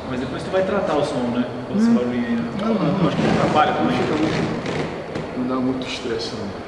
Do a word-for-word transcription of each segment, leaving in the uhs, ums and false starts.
Mas depois tu vai tratar o som, né? Com esse barulhinho aí. Não, não, não, acho que não trabalha também. Não dá muito estresse, não.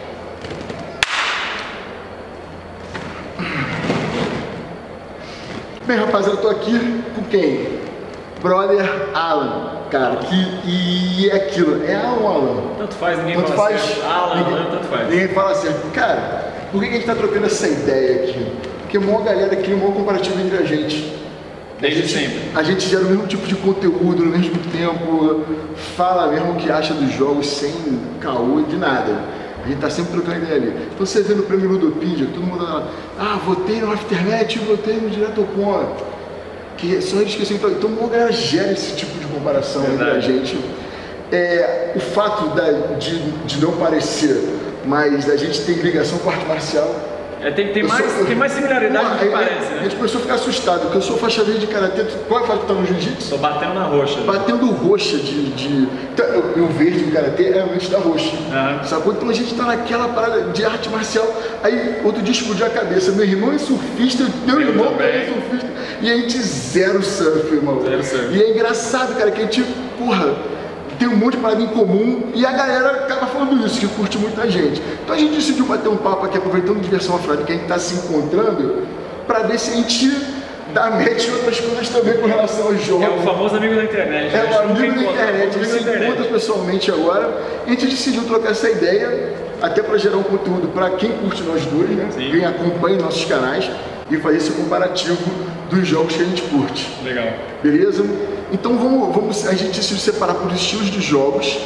Bem, rapaziada, eu tô aqui com quem? Brother Alan, cara, que, e é aquilo, é Alan ou Alan? Tanto faz, ninguém tanto fala faz, certo. Alan, ninguém, Alan, tanto faz. Ninguém fala certo. Cara, por que a gente tá trocando essa ideia aqui? Porque uma galera cria um bom comparativo entre a gente. Desde a gente, sempre. A gente gera o mesmo tipo de conteúdo no mesmo tempo, fala mesmo o que acha dos jogos sem caô de nada. A gente tá sempre trocando ideia ali. Então você vê no prêmio Ludopedia, todo mundo lá, ah, votei no Aftermath, votei no Direto ao Ponto. Que só eles esquecem. Então, então uma galera gera esse tipo de comparação entre a gente. É, o fato da, de, de não parecer, mas a gente tem ligação com a arte marcial. É, tem, tem, mais, sou, tem mais similaridade do que é, parece, né? A gente começou a ficar assustado, porque eu sou faixa verde de karatê. Qual é a faixa que tá no jiu-jitsu? Tô batendo na roxa. Batendo roxa de... de então, eu, eu verde de karatê é antes da roxa. Uhum. Sacou? Então a gente tá naquela parada de arte marcial. Aí outro dia explodiu a cabeça. Meu irmão é surfista, meu eu irmão também. é surfista. E a gente zero surf, irmão. Zero surf. E é engraçado, cara, que a gente, porra, tem um monte de parada em comum e a galera acaba falando isso, que curte muita gente. Então a gente decidiu bater um papo aqui, aproveitando a diversão afrada, que a gente tá se encontrando, pra ver se a gente dá match em outras coisas também com relação aos jogos. É o famoso amigo da internet. É o amigo da encontra, internet, a gente se encontra pessoalmente agora. E a gente decidiu trocar essa ideia, até para gerar um conteúdo para quem curte nós dois, né? Sim. Quem acompanha nossos canais e fazer esse comparativo dos jogos que a gente curte. Legal. Beleza? Então vamos, vamos, a gente decidiu separar por estilos de jogos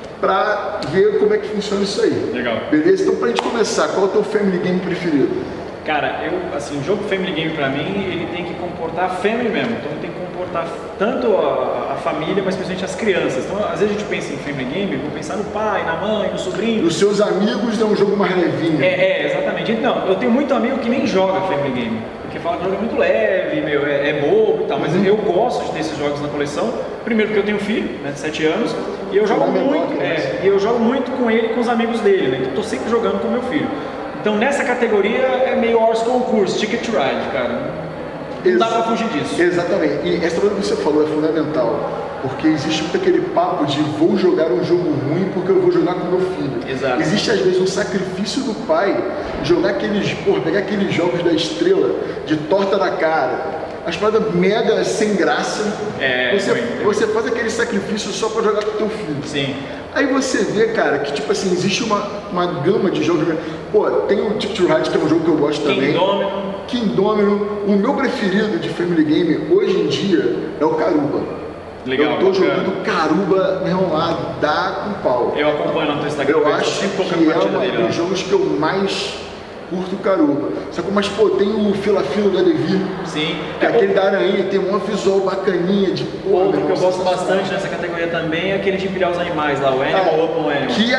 para ver como é que funciona isso aí. Legal. Beleza? Então pra gente começar, qual é o teu family game preferido? Cara, eu, assim, o jogo Family Game pra mim, ele tem que comportar a family mesmo. Então ele tem que comportar tanto a, a família, mas principalmente as crianças. Então às vezes a gente pensa em Family Game, vou pensar no pai, na mãe, no sobrinho. Os seus amigos é um jogo mais levinho. É, é, exatamente. Não, eu tenho muito amigo que nem joga Family Game. Porque fala que o jogo é muito leve, meu, é, é bobo e tal. Mas uhum. eu gosto de ter esses jogos na coleção. Primeiro porque eu tenho um filho, né, de sete anos. E eu jogo muito, é, e eu jogo muito com ele e com os amigos dele, né? Então eu tô sempre jogando com o meu filho. Então nessa categoria é meio Horse Concurso, Ticket to Ride, cara. Não dá pra fugir disso. Exatamente. E essa coisa que você falou é fundamental. Porque existe muito aquele papo de vou jogar um jogo ruim porque eu vou jogar com meu filho. Exato. Existe às vezes um sacrifício do pai jogar aqueles, porra, pegar aqueles jogos da estrela de torta na cara. As paradas mega sem graça. É, você, muito. você faz aquele sacrifício só pra jogar com o teu filho. Sim. Aí você vê, cara, que tipo assim, existe uma, uma gama de jogos. Pô, tem o Ticket to Ride, que é um jogo que eu gosto também. Kingdomino. Kingdomino. O meu preferido de Family Game hoje em dia é o Caruba. Legal, eu tô bacana. jogando Caruba, meu irmão, lá, dá com pau. Eu acompanho no teu Instagram. Eu acho que é um dos jogos que eu mais curto o Caruba. Só que, mas pô, tem o Fila Fila da Levi. Sim. Que é aquele da aranha, tem um visual bacaninha de porra. Outro que eu gosto bastante nessa categoria também é aquele de empilhar os animais lá, o Animal ah, Open Animal. Que a,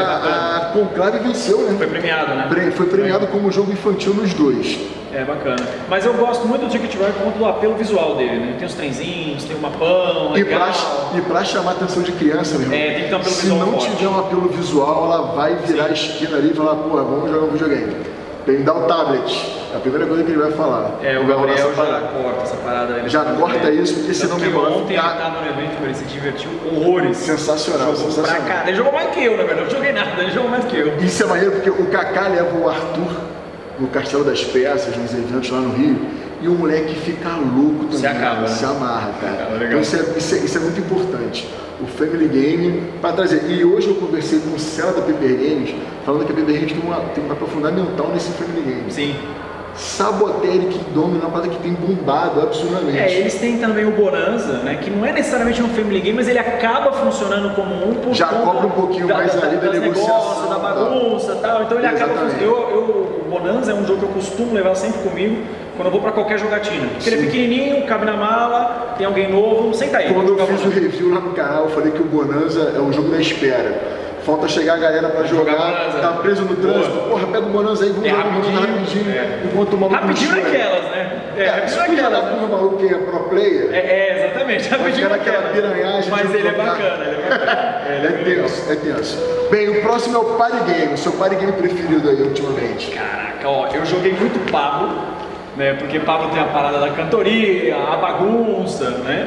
a, a Conclave venceu, né? Foi premiado, né? Foi premiado como jogo infantil nos dois. É, bacana. Mas eu gosto muito do Ticket to Ride por conta do apelo visual dele, né? Tem os trenzinhos, tem o mapão, e legal. Pra, e pra chamar a atenção de criança, meu irmão, é, tem que ter um apelo se visual não forte. tiver um apelo visual, ela vai virar a esquina ali e falar, porra, vamos jogar um videogame. Tem que dar o tablet. É a primeira coisa que ele vai falar. É, o Gabriel já corta essa parada. Ele já corta é. isso, porque senão meu irmão ontem ficar... ele tava no evento, ele se divertiu horrores. Sensacional, jogou sensacional. Pra cara. Ele jogou mais que eu, na verdade. Eu não joguei nada, ele jogou mais que eu. Isso é maneiro, porque o Kaká leva o Arthur no Castelo das Peças, nos eventos lá no Rio, e o moleque fica louco também. Se acaba, Se né? amarra, cara. Acaba, então isso é, isso, é, isso é muito importante. O Family Game, para trazer. E hoje eu conversei com o Cela da Paper Games, falando que a Paper Games tem, uma, tem um papel fundamental nesse Family Game. Sim. Saboteur, Kingdomino, uma parada que tem bombado absurdamente. É, eles têm também o Bonanza, né, que não é necessariamente um Family Game, mas ele acaba funcionando como um por já cobra um pouquinho da, mais da, ali da, da negociação, negócio, da bagunça e tal. Então ele exatamente. acaba funcionando. Eu, eu, o Bonanza é um jogo que eu costumo levar sempre comigo quando eu vou pra qualquer jogatina. Porque ele é pequenininho, cabe na mala, tem alguém novo, senta aí. Quando eu fiz o review lá no canal, eu falei que o Bonanza é um jogo da espera. Falta chegar a galera pra jogar, jogar tá preso no trânsito, boa. Porra, pega o Bonanza aí, vamos é jogar o Bonanza rapidinho, é. enquanto o maluco rapidinho naquelas, né? É, é rapidinho naquelas, né? O maluco que é pro player. É, é exatamente, rapidinho naquela piranhagem. Mas ele é bacana, ele é bacana. É, é tenso, é tenso. Bem, o próximo é o Party Game, o seu Party Game preferido aí ultimamente. Caraca, ó, eu joguei muito Pablo, né? Porque Pablo tem a parada da cantoria, a bagunça, né?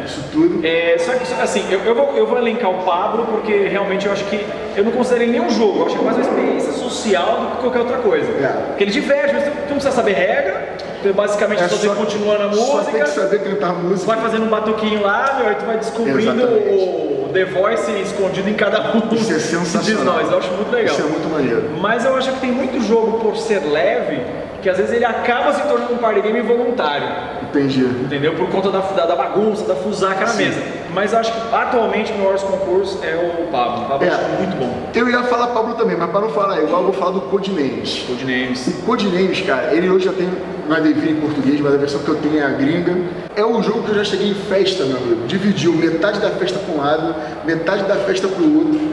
Isso tudo. É, só que, assim, eu, eu, vou, eu vou elencar o Pablo porque realmente eu acho que eu não considero ele nem um jogo, eu acho que é mais uma experiência social do que qualquer outra coisa. É. Porque ele diverte, mas tu não precisa saber regra, tu basicamente É só tem que continuar na música. Só tem que saber cantar música. Vai fazendo um batuquinho lá, meu, aí tu vai descobrindo o The Voice escondido em cada um. Isso é sensacional. De nós, eu acho muito legal. Isso é muito maneiro. Mas eu acho que tem muito jogo por ser leve, que às vezes ele acaba se tornando um party game voluntário. Entendi. Entendeu? Por conta da, da, da bagunça, da fusaca na mesa. Mas eu acho que atualmente no Wars Concurso é o Pablo. O Pablo É. eu acho muito bom. Eu ia falar Pablo também, mas para não falar igual, eu vou falar do Codenames. Codenames. O Codenames, cara, ele hoje já tem uma devir em português, mas a versão que eu tenho é a gringa. É um jogo que eu já cheguei em festa, meu amigo. Dividiu metade da festa para um lado, metade da festa para o outro.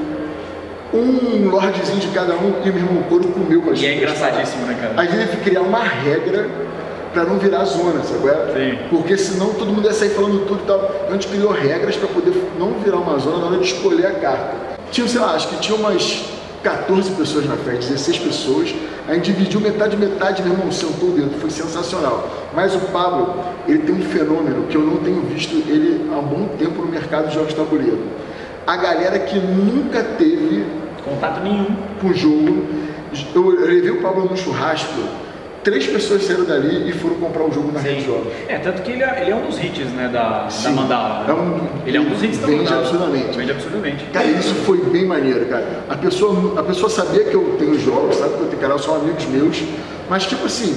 Um lordzinho de cada um e o meu irmão Coro comeu com a gente. E é engraçadíssimo, né, cara? A gente teve que criar uma regra pra não virar zona, sabe? Sim. Porque senão todo mundo ia sair falando tudo e tal. Então a gente criou regras pra poder não virar uma zona na hora de escolher a carta. Tinha, sei lá, acho que tinha umas quatorze pessoas na festa, dezesseis pessoas. A gente dividiu metade, metade, meu irmão, sentou o dedo, foi sensacional. Mas o Pablo, ele tem um fenômeno que eu não tenho visto ele há um bom tempo no mercado de jogos de tabuleiro. A galera que nunca teve contato nenhum com o jogo. Eu levei o Pablo no churrasco, três pessoas saíram dali e foram comprar o jogo na rede de jogos. É, tanto que ele é, ele é um dos hits, né, da, da Mandala. É um, ele é um dos hits da vende Mandala. absurdamente. Vende absurdamente. Cara, isso foi bem maneiro, cara. A pessoa, a pessoa sabia que eu tenho jogos, sabe que eu tenho canal, são amigos meus, mas tipo assim,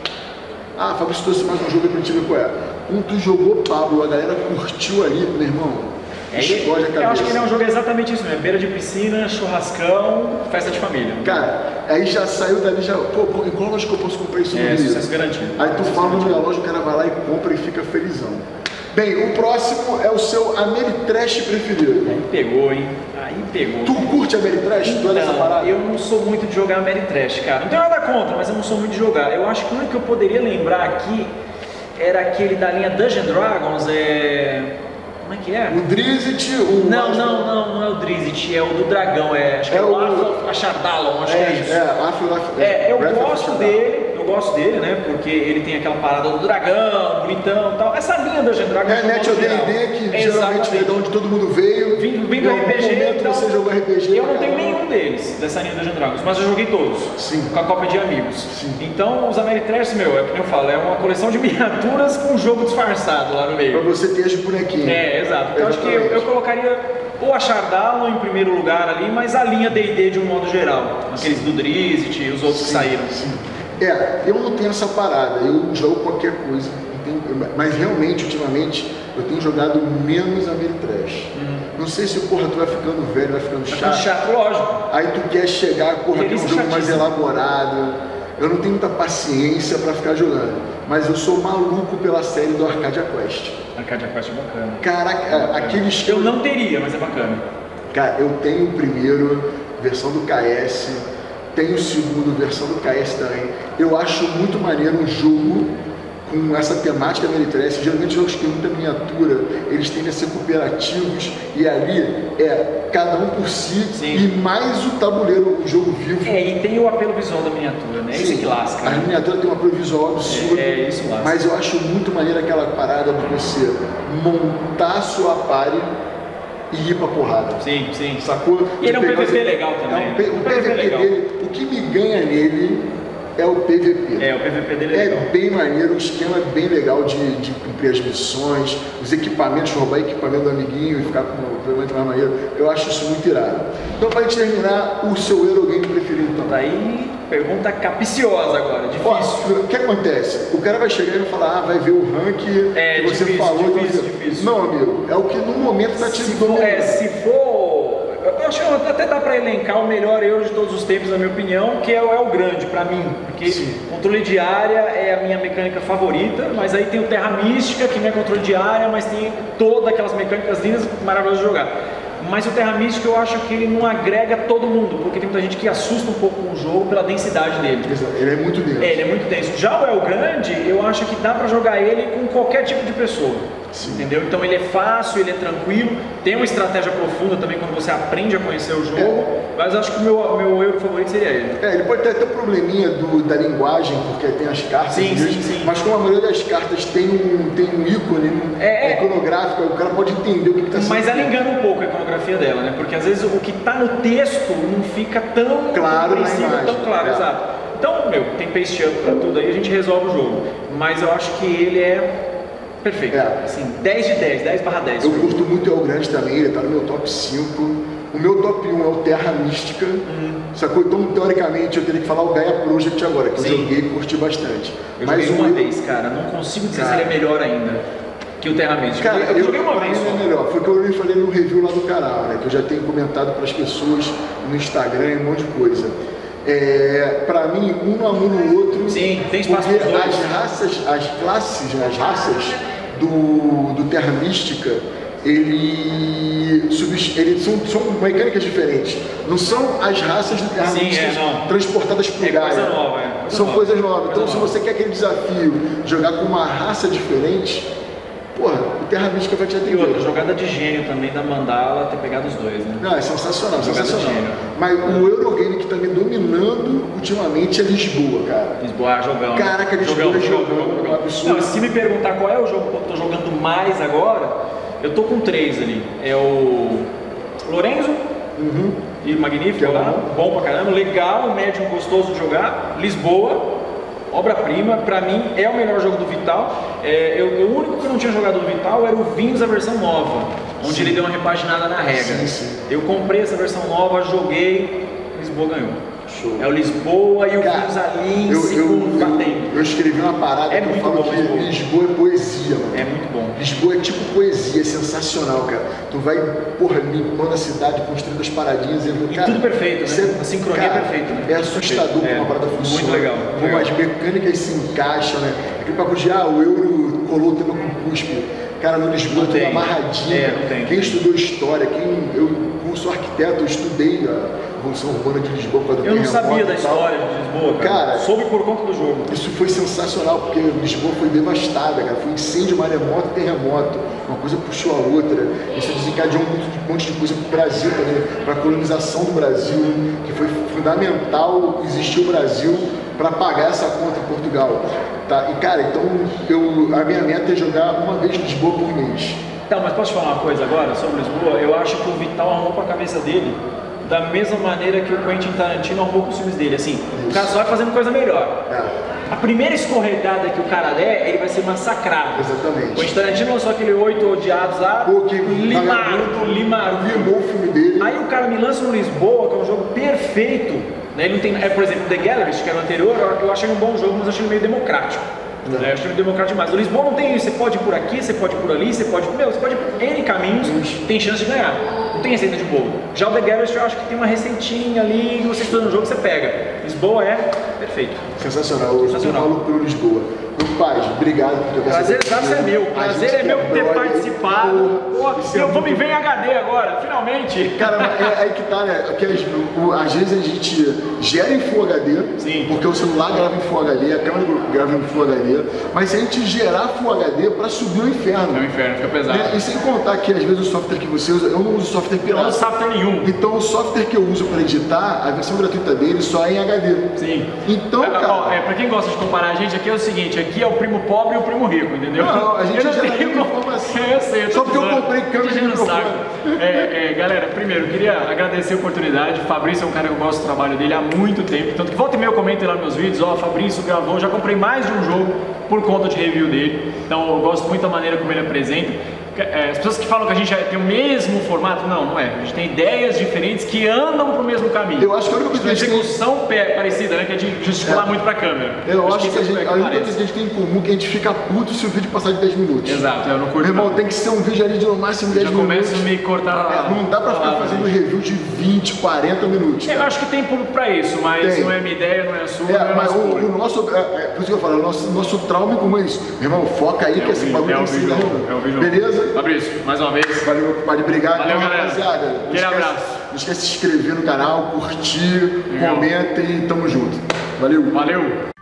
ah, Fabrício trouxe mais um jogo aí pra gente ver qual é. Quando tu jogou Pablo, a galera curtiu ali, meu irmão. É, ele, eu acho que ele é um jogo exatamente isso mesmo, beira de piscina, churrascão, festa de família. Cara, aí já saiu dali, já, pô, em qual loja que eu posso comprar isso no É, Rio? sucesso garantido. Aí tu fala no nome da loja, o cara vai lá e compra e fica felizão. Bem, o próximo é o seu Ameritrash preferido. Aí pegou, hein? Aí pegou. Tu curte Ameritrash? Tu é dessa parada? Eu não sou muito de jogar Ameritrash, cara. Não tenho nada contra, mas eu não sou muito de jogar. Eu acho que o único que eu poderia lembrar aqui era aquele da linha Dungeons and Dragons, é... Como é que é? O Drizzt, o... Não, não, não, não é o Drizzt, é o do dragão, é, acho que é, é o Afro Achardalon, acho é, que é isso. É, Afro, Afro, é, eu Breath gosto dele, eu gosto dele, né, porque ele tem aquela parada do dragão, bonitão e tal. Essa linha do Dungeons and Dragons... É, mete o D e D, que é, geralmente é de onde todo mundo veio. Vim, vim do R P G, então, você jogou R P G. eu não tenho nenhum deles, dessa linha do Dungeons and Dragons, mas eu joguei todos, Sim. com a cópia de amigos. Sim. Então, os Ameritrash, meu, é o que eu falo, é uma coleção de miniaturas com um jogo disfarçado lá no meio. Pra você ter as bonequinhas. É, exato. Então, eu acho que eu, eu colocaria o Achardalon em primeiro lugar ali, mas a linha D e D de um modo geral. Aqueles do Drizzt e os outros sim, que saíram. Sim. É, eu não tenho essa parada, eu jogo qualquer coisa. Tenho, mas realmente, ultimamente, eu tenho jogado menos Ameritrash. Uhum. Não sei se, porra, tu vai ficando velho, vai ficando chato. Vai ficando chato, lógico. Aí tu quer chegar, porra, tem um jogo mais elaborado. Eu não tenho muita paciência pra ficar jogando. Mas eu sou maluco pela série do Arcadia Quest. Arcadia Quest é bacana. Caraca, é bacana. Aquele Eu não teria, mas é bacana. Cara, eu tenho o primeiro, versão do K S, tenho o segundo, versão do K S também. Eu acho muito maneiro um jogo com essa temática Ameritrash. Geralmente jogos que tem muita miniatura, eles tendem a ser cooperativos e ali é cada um por si. Sim. E mais o tabuleiro, o jogo vivo. É, e tem o apelo visual da miniatura, né? Sim. Esse que lasca. A né? miniatura tem um apelo visual absurdo. É, é isso lasca. Mas eu acho muito maneiro aquela parada de você montar a sua party e ir pra porrada. Sim, sim. Sacou? E ele é um P V P legal também. É um P... O P V P legal. dele, o que me ganha nele é o P V P. É, o P V P dele é, é legal. É bem maneiro, o esquema é bem legal de, de cumprir as missões, os equipamentos, roubar equipamento do amiguinho e ficar com o equipamento mais maneiro. Eu acho isso muito irado. Então, pra gente terminar, o seu Eurogame preferido então. Daí, pergunta capiciosa agora, difícil. Ó, o que acontece? O cara vai chegar e vai falar, ah, vai ver o rank é, que você difícil, falou. Difícil, que... difícil. Não, amigo, é o que no momento tá te dominando. É, se for... Eu acho que até dá para elencar o melhor euro de todos os tempos, na minha opinião, que é o El Grande, para mim. Porque Sim. controle de área é a minha mecânica favorita, mas aí tem o Terra Mística, que não é controle de área, mas tem todas aquelas mecânicas lindas, maravilhosas de jogar. Mas o Terra Mística eu acho que ele não agrega todo mundo, porque tem muita gente que assusta um pouco com o jogo pela densidade dele. Ele é muito denso. É, ele é muito denso. Já o El Grande, eu acho que dá para jogar ele com qualquer tipo de pessoa. Sim. Entendeu? Então ele é fácil, ele é tranquilo, tem uma estratégia profunda também quando você aprende a conhecer o jogo, é. mas acho que o meu, meu euro favorito seria ele. É, ele pode ter até um probleminha do, da linguagem, porque tem as cartas, sim, sim, sim. mas como a maioria das cartas tem um, tem um ícone um, é, é iconográfico, o cara pode entender o que está sendo. Mas ela engana um pouco a iconografia dela, né? Porque às vezes o que está no texto não fica tão claro, na imagem. tão claro, é. exato. Então, meu, tem paste up pra tudo aí, a gente resolve o jogo. Mas eu acho que ele é perfeito. É. Assim, dez de dez, dez barra dez. Eu curto muito o El Grande também, ele tá no meu top cinco. O meu top um é o Terra Mística. Uhum. Sacou? Então, teoricamente, eu teria que falar o Gaia Project agora, que Sim. eu joguei e curti bastante. Eu Mas joguei uma eu... vez, cara. Não consigo dizer cara... se ele é melhor ainda que o Terra Mística. Cara, eu, eu joguei uma vez. Ele é melhor. Foi o que eu falei no review lá do canal, né? Que eu já tenho comentado para as pessoas no Instagram e um monte de coisa. É, pra mim, um não anula o outro. Sim, tem espaço porque para as raças, as classes, né, as raças do, do Terra Mística, ele, ele são, são mecânicas diferentes. Não são as raças do Terra Sim, Mística é, transportadas por é Gaia. Coisa nova, é. Coisa são nova. coisas novas. Coisa então, nova. se você quer aquele desafio, jogar com uma raça diferente, porra, o Terra Mística vai te atender. E outra, jogada de gênio também da Mandala, ter pegado os dois, né? Não, é sensacional, jogada sensacional. Mas o Eurogame que tá me dominando ultimamente é Lisboa, cara. Lisboa, jogão. Caraca, Lisboa jogão, é jogão, jogão, jogão, jogão. absurdo. Não, se me perguntar qual é o jogo que eu tô jogando mais agora, eu tô com três ali. É o Lorenzo, uhum. e magnífico, é lá, bom pra caramba, legal, médio, gostoso de jogar. Lisboa, obra-prima, pra mim é o melhor jogo do Vital. É, eu, eu, o único que eu não tinha jogado do Vital era o Vinhos, a versão nova, onde sim. ele deu uma repaginada na regra. Sim, sim. Eu comprei essa versão nova, joguei, Lisboa ganhou. Show. É o Lisboa e o Vinhos ali eu, eu, batendo. Eu, eu escrevi uma parada é que eu muito falo bom, que Lisboa. Lisboa é poesia, mano. É muito bom. Lisboa é tipo poesia, é sensacional, cara. Tu vai, porra, limpando a cidade, construindo as paradinhas. E, e cara, tudo perfeito, né? É, a sincronia cara, é perfeita, né? É assustador como é, uma parada funciona. Muito legal. Como legal. as mecânicas se encaixam, né? Aquele papo de, ah, o euro colou o tema com cuspe. Cara, no Lisboa, tudo amarradinho. É, não tem, quem não estudou história, quem eu, como sou arquiteto, eu estudei a Revolução Urbana de Lisboa por causa do Eu não sabia da tal. história de Lisboa, cara. cara. Soube por conta do jogo. Isso foi sensacional, porque Lisboa foi devastada, cara. Foi incêndio, maremoto e terremoto. Uma coisa puxou a outra. Isso desencadeou um monte de coisa para o Brasil também, para a colonização do Brasil, que foi fundamental existir o Brasil para pagar essa conta em Portugal. Tá? E, cara, então eu, a minha meta é jogar uma vez Lisboa por mês. Então, mas posso te falar uma coisa agora sobre Lisboa? Eu acho que o Vital arrumou para a cabeça dele da mesma maneira que o Quentin Tarantino arrumou com os filmes dele, assim, isso. O cara só vai fazendo coisa melhor. É. A primeira escorregada que o cara der, ele vai ser massacrado. Exatamente. O Quentin Tarantino lançou aquele Oito Odiados lá, Pô, que limaram, limaram. Limou o filme dele. Aí o cara me lança no Lisboa, que é um jogo perfeito, né? Ele não tem, é, por exemplo, The Gallerist, que era o anterior, eu achei um bom jogo, mas eu achei ele meio democrático. Né? Eu achei ele democrático demais. O Lisboa não tem isso, você pode ir por aqui, você pode ir por ali, você pode, meu, você pode ir por N caminhos, Ixi. tem chance de ganhar. Não tem receita de bolo. Já o The Gallerist eu acho que tem uma receitinha ali, que você estuda no jogo, você pega. Lisboa é perfeito. Sensacional. Sensacional. Eu falo pelo Lisboa. Meu pai, obrigado por ter Prazer, prazer é meu. Prazer é meu por ter participado. Pô, eu vou me ver em H D agora, finalmente. Cara, é aí que tá, né? Porque às, às vezes a gente gera em Full H D, Sim. porque o celular grava em Full H D, a câmera grava em Full H D, mas se a gente gerar Full H D pra subir o inferno. É o inferno, fica pesado. Né? E sem contar que às vezes o software que você usa, eu não uso software pirata. Eu não uso software nenhum. Então o software que eu uso para editar, a versão gratuita dele só é em H D. Sim. Então, é, cara... Ó, é, pra quem gosta de comparar a gente, aqui é o seguinte, aqui é o primo pobre e o primo rico, entendeu? Não, a gente eu já não tenho informação. É, eu sei, eu só porque eu comprei câmera de microfone. É, é, galera, primeiro, eu queria agradecer a oportunidade. O Fabrício é um cara que eu gosto do trabalho dele há muito tempo. Tanto que volta e meia eu comento lá nos meus vídeos, ó, Fabrício gravou, já comprei mais de um jogo por conta de review dele. Então eu gosto muito da maneira como ele apresenta. As pessoas que falam que a gente tem o mesmo formato, não, não é. A gente tem ideias diferentes que andam pro mesmo caminho. Eu acho que a única coisa que a gente tem execução parecida, né? Que é de gesticular é. muito pra câmera. Eu acho, acho que, que a, gente, a única coisa que a gente tem em comum é que a gente fica puto se o vídeo passar de dez minutos. Exato, eu não curto. Meu irmão, tem que ser um vídeo ali de no máximo dez minutos. Já começa a me cortar. É, não dá pra ficar fazendo review de vinte, quarenta minutos. Eu acho que tem público pra isso, mas tem. Não é minha ideia, não é a sua. É, mas o, o nosso. É, é, por isso que eu falo, o nosso, nosso trauma é como isso. Meu irmão, foca aí é que esse bagulho tem que ser. É o vídeo. Beleza? Fabrício, mais uma vez. Valeu, meu compadre. Obrigado. Valeu, então, galera. Rapaziada. Aquele abraço. Não esquece de se inscrever no canal, curtir, Legal. comenta e tamo junto. Valeu. Valeu.